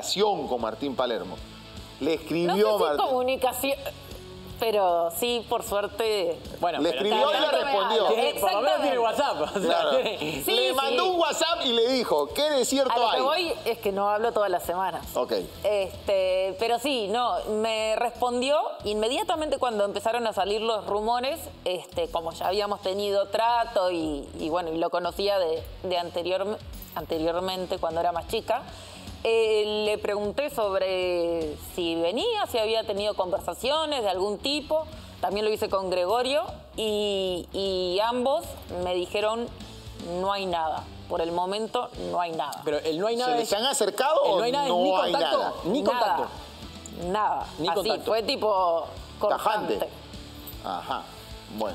comunicación con Martín Palermo. Le No escribió sé si Martín. comunicación, pero sí, por suerte. Bueno, Le pero escribió y le también respondió. por lo menos tiene WhatsApp. O sea, Claro. Sí, Le mandó un WhatsApp y le dijo, ¿qué de A cierto lo que hay? voy es que no hablo todas las semanas. Ok. Pero sí, no, me respondió inmediatamente cuando empezaron a salir los rumores, como ya habíamos tenido trato y bueno, y lo conocía de anteriormente cuando era más chica. Le pregunté sobre si venía, si había tenido conversaciones de algún tipo. También lo hice con Gregorio y ambos me dijeron no hay nada. Por el momento no hay nada. pero el no hay nada. ¿Se han acercado o no hay nada, no ni hay contacto. nada? Ni Nada. contacto. Nada. Ni Así contacto. fue tipo cortante. Tajante. Ajá.